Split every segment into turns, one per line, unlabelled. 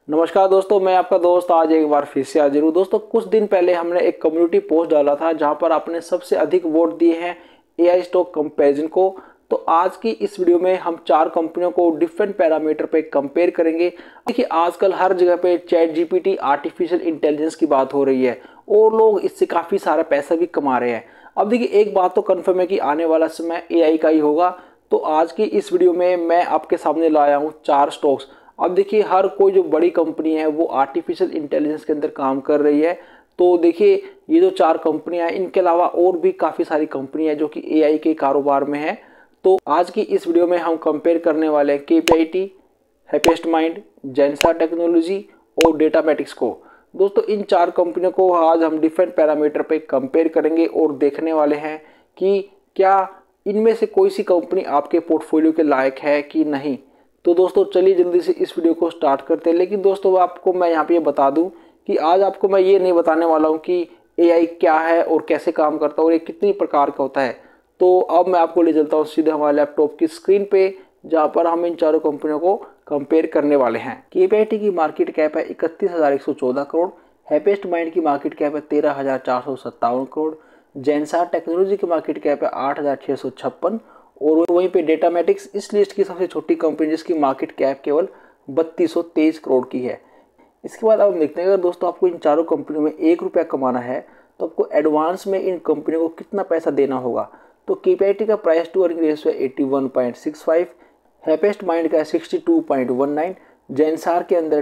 नमस्कार दोस्तों, मैं आपका दोस्त आज एक बार फिर से हाजिर हूँ। दोस्तों, कुछ दिन पहले हमने एक कम्युनिटी पोस्ट डाला था जहां पर आपने सबसे अधिक वोट दिए हैं एआई स्टॉक कंपैरिजन को। तो आज की इस वीडियो में हम 4 कंपनियों को डिफरेंट पैरामीटर पे कंपेयर करेंगे। देखिए, आजकल हर जगह पे चैट जीपीटी आर्टिफिशियल इंटेलिजेंस की बात हो रही है और लोग इससे काफ़ी सारा पैसा भी कमा रहे हैं। अब देखिए, एक बात तो कन्फर्म है कि आने वाला समय एआई का ही होगा। तो आज की इस वीडियो में मैं आपके सामने लाया हूँ 4 स्टॉक्स। अब देखिए, हर कोई जो बड़ी कंपनी है वो आर्टिफिशियल इंटेलिजेंस के अंदर काम कर रही है। तो देखिए, ये जो 4 कंपनियां हैं, इनके अलावा और भी काफ़ी सारी कंपनी है जो कि एआई के कारोबार में है। तो आज की इस वीडियो में हम कंपेयर करने वाले हैं KPIT, happiest mind, Zensar technology और डेटामेटिक्स को। दोस्तों, इन 4 कंपनियों को आज हम डिफरेंट पैरामीटर पे कंपेयर करेंगे और देखने वाले हैं कि क्या इनमें से कोई सी कंपनी आपके पोर्टफोलियो के लायक है कि नहीं। तो दोस्तों, चलिए जल्दी से इस वीडियो को स्टार्ट करते हैं। लेकिन दोस्तों, आपको मैं यहाँ पे ये बता दूं कि आज आपको मैं ये नहीं बताने वाला हूँ कि एआई क्या है और कैसे काम करता है और ये कितनी प्रकार का होता है। तो अब मैं आपको ले चलता हूँ सीधे हमारे लैपटॉप की स्क्रीन पे, जहाँ पर हम इन चारों कंपनियों को कंपेयर करने वाले हैं। केपीआईटी की मार्केट कैप है 31,114 करोड़, हैपेस्ट माइंड की मार्केट कैप है 13,457 करोड़, जेंसा टेक्नोलॉजी की मार्केट कैप है 8,656 और वहीं पे डेटामेटिक्स इस लिस्ट की सबसे छोटी कंपनी जिसकी मार्केट कैप केवल 3223 करोड़ की है। इसके बाद अब हम देखते हैं, अगर दोस्तों आपको इन चारों कंपनियों में 1 रुपया कमाना है तो आपको एडवांस में इन कंपनियों को कितना पैसा देना होगा। तो केपीआईटी का प्राइस टू अर्निंग रेशियो है 81.65, हैपेस्ट माइंड का है 62.19, जेंसार के अंदर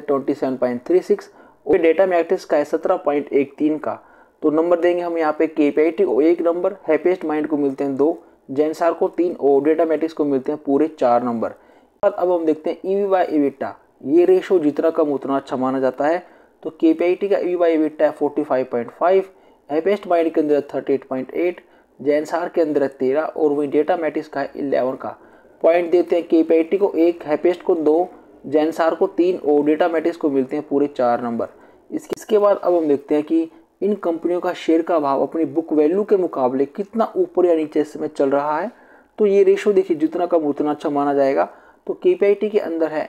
27.36 और डेटामेटिक्स का है 17.13 का। तो नंबर देंगे हम यहाँ पे केपीआईटी को 1 नंबर, हैपेस्ट माइंड को मिलते हैं 2, जेंसार को 3 और डेटामेटिक्स को मिलते हैं पूरे 4 नंबर। अब हम देखते हैं ईवी बाय एबिटा, ये रेशो जितना कम उतना अच्छा माना जाता है। तो केपीआईटी का ईवी बाय एबिटा है 45.5, हैपेस्ट माइंड के अंदर 38.8, जेंसार के अंदर 13 और वही डेटामेटिक्स का है 11 का। पॉइंट देते हैं केपीआईटी को 1, हैपेस्ट को 2, जेंसार को 3 और डेटामेटिक्स को मिलते हैं पूरे 4 नंबर। इसके बाद अब हम देखते हैं कि इन कंपनियों का शेयर का भाव अपनी बुक वैल्यू के मुकाबले कितना ऊपर या नीचे इस समय चल रहा है। तो ये रेशो देखिए, जितना कम उतना अच्छा माना जाएगा। तो केपीआईटी के अंदर है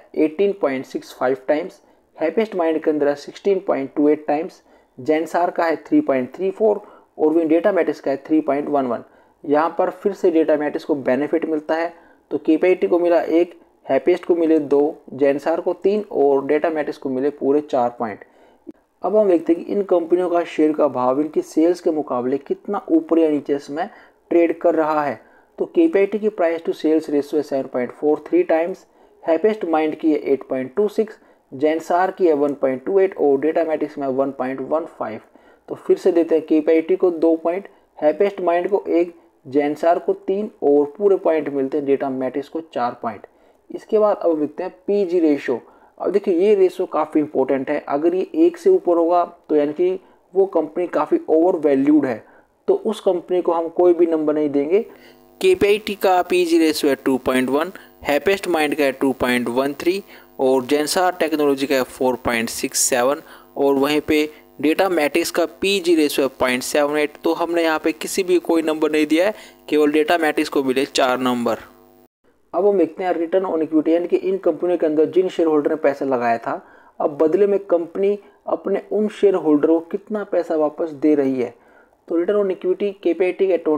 18.65 टाइम्स, हैपेस्ट माइंड के अंदर है 16.28 टाइम्स, जेंसार का है 3.34 और वही डेटामेटिक्स का है 3.11। यहाँ पर फिर से डेटामेटिक्स को बेनिफिट मिलता है। तो केपीआईटी को मिला 1, हैपेस्ट को मिले 2, जेंसार को 3 और डेटामेटिक्स को मिले पूरे 4 पॉइंट। अब हम देखते हैं कि इन कंपनियों का शेयर का भाव इनकी सेल्स के मुकाबले कितना ऊपर या नीचे इसमें ट्रेड कर रहा है। तो केपीआईटी की प्राइस टू सेल्स रेशियो है 7.43 टाइम्स, हैपेस्ट माइंड की है 8.26, जेंसार की है 1.28 और डेटामेटिक्स में 1.15। तो फिर से देते हैं केपीआईटी को 2 पॉइंट, हैपेस्ट माइंड को 1, जेंसार को 3 और पूरे पॉइंट मिलते हैं डेटामेटिक्स को 4 पॉइंट। इसके बाद अब देखते हैं पीजी रेशो। अब देखिए, ये रेशो काफ़ी इंपॉर्टेंट है। अगर ये 1 से ऊपर होगा तो यानी कि वो कंपनी काफ़ी ओवर वैल्यूड है, तो उस कंपनी को हम कोई भी नंबर नहीं देंगे। केपीआईटी का पीजी रेशो है 2.1, हैपेस्ट माइंड का है 2.13 और जेंसा टेक्नोलॉजी का है 4.67 और वहीं पे डेटामेटिक्स का पीजी रेशो है 0.78। तो हमने यहाँ पे किसी भी कोई नंबर नहीं दिया है, केवल डेटामेटिक्स को मिले 4 नंबर। अब हम देखते हैं रिटर्न ऑन इक्विटी, यानी कि इन कंपनियों के अंदर जिन शेयर होल्डर ने पैसा लगाया था, अब बदले में कंपनी अपने उन शेयर होल्डरों को कितना पैसा वापस दे रही है। तो रिटर्न ऑन इक्विटी केपीआईटी का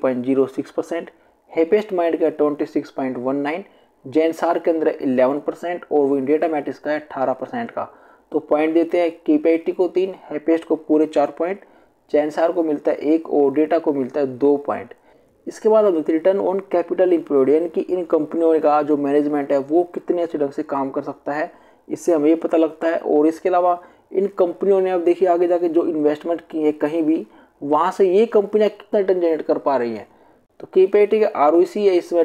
23.06%, हैपेस्ट माइंड का 26.19, जेंसार के अंदर 11% और वही डेटामेटिक्स का है 18% का। तो पॉइंट देते हैं केपीआईटी को 3, हैपेस्ट को पूरे 4 पॉइंट, जेंसार को मिलता है 1 और डेटा को मिलता है 2 पॉइंट। इसके बाद हम रिटर्न ऑन कैपिटल एम्प्लॉयड, यानी कि इन कंपनियों का जो मैनेजमेंट है वो कितने अच्छे ढंग से काम कर सकता है, इससे हमें ये पता लगता है। और इसके अलावा इन कंपनियों ने अब देखिए आगे जाके जो इन्वेस्टमेंट की है कहीं भी, वहाँ से ये कंपनियाँ कितना रिटर्न जनरेट कर पा रही हैं। तो केपीआईटी का आरओसी है इसमें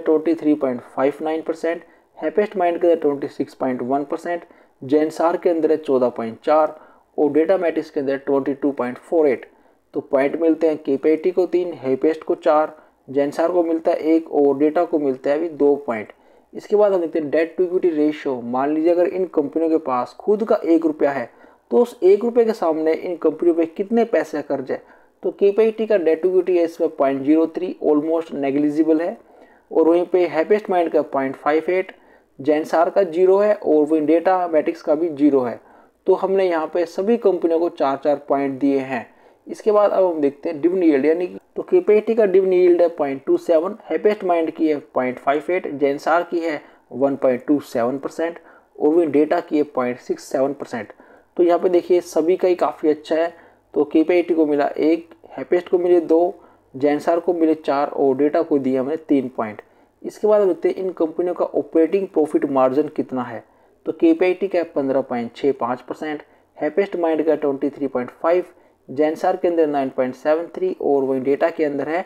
23.59%, हैपेस्ट माइंड के अंदर 26.1%, जेंसार के अंदर है 14.4 और डेटामेटिक्स के अंदर 22.48। तो पॉइंट मिलते हैं केपीआईटी को 3, हैपेस्ट को 4, जेंसार को मिलता है 1 और डेटा को मिलता है अभी 2 पॉइंट। इसके बाद हम देखते हैं डेट टू इक्विटी रेशियो। मान लीजिए अगर इन कंपनियों के पास खुद का 1 रुपया है तो उस 1 रुपये के सामने इन कंपनियों पे कितने पैसे का कर्ज है। तो केपीआईटी का डेट टू इक्विटी है इसमें 0.03, ऑलमोस्ट नेग्लिजिबल है। और वहीं पे हैपेस्ट माइंड का 0.58, जेंसार का 0 है और वहीं डेटामेटिक्स का भी 0 है। तो हमने यहाँ पे सभी कंपनियों को 4-4 पॉइंट दिए हैं। इसके बाद अब हम देखते हैं डिविडेंड यील्ड, यानी तो KPIT का डिविडेंड यील्ड है 0.27, हैप्पीएस्ट माइंड की है 0.58, जेनसार की है 1.27% और विन डेटा की है 0.67%। तो यहाँ पे देखिए सभी का ही काफ़ी अच्छा है। तो KPIT को मिला 1, हैप्पीएस्ट को मिले 2, जेनसार को मिले 4 और डेटा को दिया हमने 3 पॉइंट। इसके बाद देखते हैं इन कंपनियों का ऑपरेटिंग प्रॉफिट मार्जिन कितना है। तो KPIT का 15.65%, हैप्पीएस्ट माइंड का 23.5, जेनसार के अंदर 9.73 और वही डेटा के अंदर है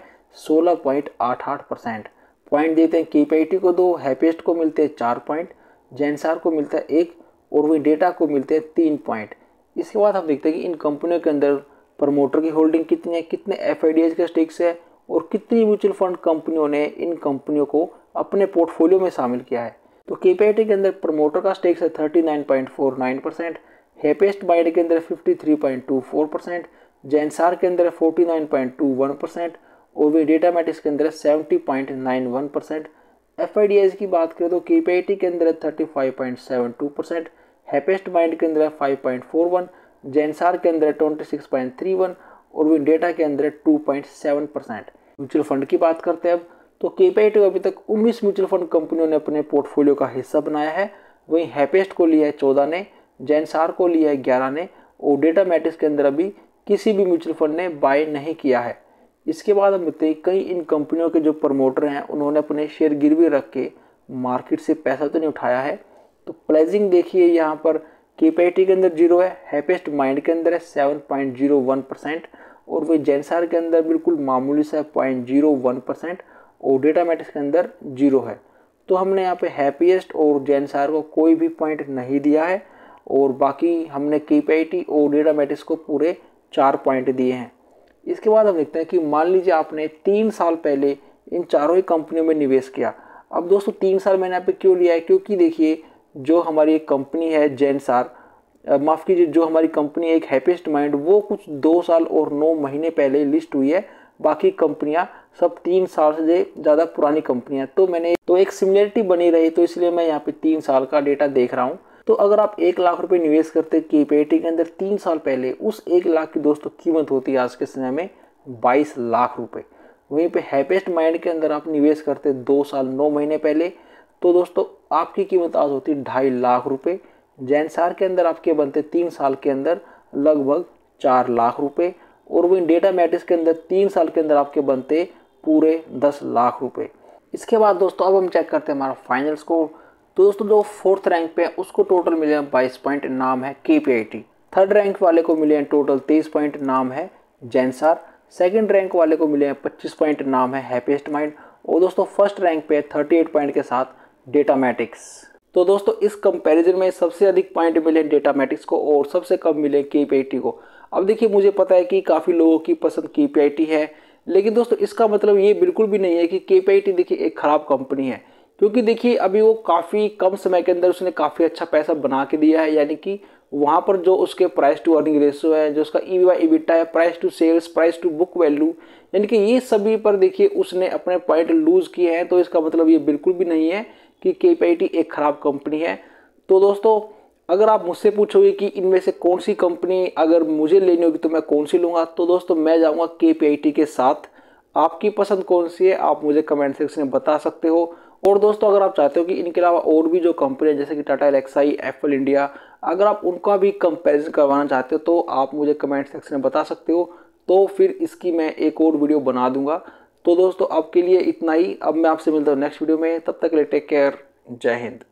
16.88%। पॉइंट देते हैं KPIT को 2, हैप्पीएस्ट को मिलते हैं 4 पॉइंट, जेनसार को मिलता है 1 और वही डेटा को मिलते हैं 3 पॉइंट। इसके बाद हम देखते हैं कि इन कंपनियों के अंदर प्रमोटर की होल्डिंग कितनी है, कितने FIDs के स्टेक्स है और कितनी म्यूचुअल फंड कंपनियों ने इन कंपनियों को अपने पोर्टफोलियो में शामिल किया है। तो KPIT के अंदर प्रमोटर का स्टेक्स है 39.49%, हैप्पीएस्ट माइंड के अंदर 53.24%, जेनसार के अंदर 49.21% और वे डेटामेटिक्स के अंदर 70.91%। FIDs की बात करें तो KPIT के अंदर 35.72%, हैप्पीएस्ट माइंड के अंदर 5.41, जेनसार के अंदर 26.31 और विन डेटा के अंदर 2.7%। म्यूचुअल फंड की बात करते हैं अब, तो KPIT को अभी तक 19 म्यूचुअल फंड कंपनियों ने अपने पोर्टफोलियो का हिस्सा बनाया है। वहीं हैप्पीएस्ट को लिया है 14 ने, जेनसार को लिया है 11 ने और डेटामेटिक्स के अंदर अभी किसी भी म्यूचुअल फंड ने बाय नहीं किया है। इसके बाद हम देखते हैं कई इन कंपनियों के जो प्रमोटर हैं उन्होंने अपने शेयर गिरवी रख के मार्केट से पैसा तो नहीं उठाया है। तो प्राइसिंग देखिए यहाँ पर KPIT के अंदर 0 है, हैप्पीएस्ट माइंड के अंदर है 7.01% और वही जेनसार के अंदर बिल्कुल मामूली सा 0.01% और डेटामेटिक्स के अंदर 0 है। तो हमने यहाँ पे हैप्पीएस्ट और जेनसार को कोई भी पॉइंट नहीं दिया है और बाकी हमने KPIT और डेटामेटिक्स को पूरे 4 पॉइंट दिए हैं। इसके बाद हम देखते हैं कि मान लीजिए आपने 3 साल पहले इन चारों ही कंपनियों में निवेश किया। अब दोस्तों 3 साल मैंने यहाँ पे क्यों लिया है, क्योंकि देखिए जो हमारी एक कंपनी है जेनसार, माफ़ कीजिए जो हमारी कंपनी है एक हैप्पीएस्ट माइंड, वो कुछ 2 साल और 9 महीने पहले लिस्ट हुई है। बाकी कंपनियां सब 3 साल से ज़्यादा पुरानी कंपनियां। तो मैंने तो एक सिमिलरिटी बनी रही, तो इसलिए मैं यहाँ पे 3 साल का डेटा देख रहा हूँ। तो अगर आप 1 लाख रुपए निवेश करते KPIT के अंदर 3 साल पहले, उस 1 लाख की दोस्तों कीमत होती है आज के समय में 22 लाख रुपए। वहीं पे हैप्पीएस्ट माइंड के अंदर आप निवेश करते 2 साल 9 महीने पहले, तो दोस्तों आपकी कीमत आज होती 2.5 लाख रुपए। जेनसार के अंदर आपके बनते 3 साल के अंदर लगभग 4 लाख रुपए और वहीं डेटामेटिक्स के अंदर 3 साल के अंदर आपके बनते पूरे 10 लाख रुपए। इसके बाद दोस्तों अब हम चेक करते हैं हमारा फाइनल स्कोर। तो दोस्तों जो 4th रैंक पे है उसको टोटल मिले हैं 22 पॉइंट, नाम है KPIT। 3rd रैंक वाले को मिले हैं टोटल 23 पॉइंट, नाम है जेनसार। 2nd रैंक वाले को मिले हैं 25 पॉइंट, नाम है हैप्पीएस्ट माइंड। और दोस्तों 1st रैंक पे 38 पॉइंट के साथ डेटामेटिक्स। तो दोस्तों इस कंपैरिजन में सबसे अधिक पॉइंट मिले डेटामेटिक्स को और सबसे कम मिले KPIT को। अब देखिए मुझे पता है कि काफ़ी लोगों की पसंद KPIT है, लेकिन दोस्तों इसका मतलब ये बिल्कुल भी नहीं है कि KPIT देखिए एक ख़राब कंपनी है, क्योंकि देखिए अभी वो काफ़ी कम समय के अंदर उसने काफ़ी अच्छा पैसा बना के दिया है। यानी कि वहाँ पर जो उसके प्राइस टू अर्निंग रेशियो है, जो उसका EBITDA है, price to sales, price to book value, यानी कि ये सभी पर देखिए उसने अपने पॉइंट लूज़ किए हैं। तो इसका मतलब ये बिल्कुल भी नहीं है कि KPIT एक ख़राब कंपनी है। तो दोस्तों अगर आप मुझसे पूछोगे कि इनमें से कौन सी कंपनी अगर मुझे लेनी होगी तो मैं कौन सी लूँगा, तो दोस्तों मैं जाऊँगा KPIT के साथ। आपकी पसंद कौन सी है आप मुझे कमेंट सेक्शन में बता सकते हो। और दोस्तों अगर आप चाहते हो कि इनके अलावा और भी जो कंपनी है जैसे कि टाटा एलेक्साई, एप्पल इंडिया, अगर आप उनका भी कंपैरिजन करवाना चाहते हो तो आप मुझे कमेंट सेक्शन में बता सकते हो, तो फिर इसकी मैं एक और वीडियो बना दूंगा। तो दोस्तों अब के लिए इतना ही। अब मैं आपसे मिलता हूँ नेक्स्ट वीडियो में, तब तक के लिए टेक केयर, जय हिंद।